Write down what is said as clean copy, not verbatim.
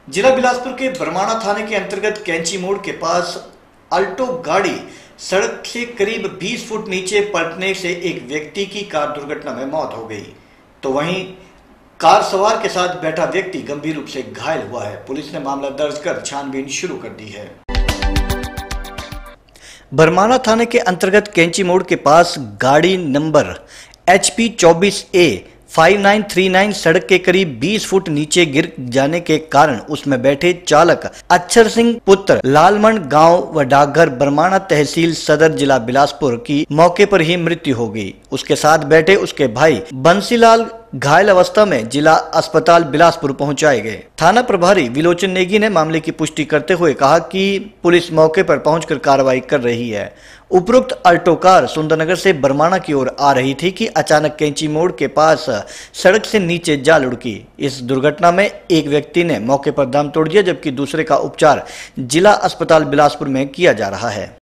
जिला बिलासपुर के बरमाणा थाने के अंतर्गत कैंची मोड़ के पास अल्टो गाड़ी सड़क से करीब 20 फुट नीचे पलटने से एक व्यक्ति की कार दुर्घटना में मौत हो गई, तो वहीं कार सवार के साथ बैठा व्यक्ति गंभीर रूप से घायल हुआ है। पुलिस ने मामला दर्ज कर छानबीन शुरू कर दी है। बरमाणा थाने के अंतर्गत कैंची मोड़ के पास गाड़ी नंबर HP 24A 5939 सड़क के करीब 20 फुट नीचे गिर जाने के कारण उसमें बैठे चालक अक्षर सिंह पुत्र लालमंड गांव व डाकघर बरमाणा तहसील सदर जिला बिलासपुर की मौके पर ही मृत्यु हो गई। उसके साथ बैठे उसके भाई बंसीलाल घायल अवस्था में जिला अस्पताल बिलासपुर पहुंचाए गए। थाना प्रभारी विलोचन नेगी ने मामले की पुष्टि करते हुए कहा कि पुलिस मौके पर पहुंचकर कार्रवाई कर रही है। उपरोक्त अल्टो कार सुंदरनगर से बरमाणा की ओर आ रही थी कि अचानक कैंची मोड़ के पास सड़क से नीचे जा लुढ़की। इस दुर्घटना में एक व्यक्ति ने मौके पर दम तोड़ दिया, जबकि दूसरे का उपचार जिला अस्पताल बिलासपुर में किया जा रहा है।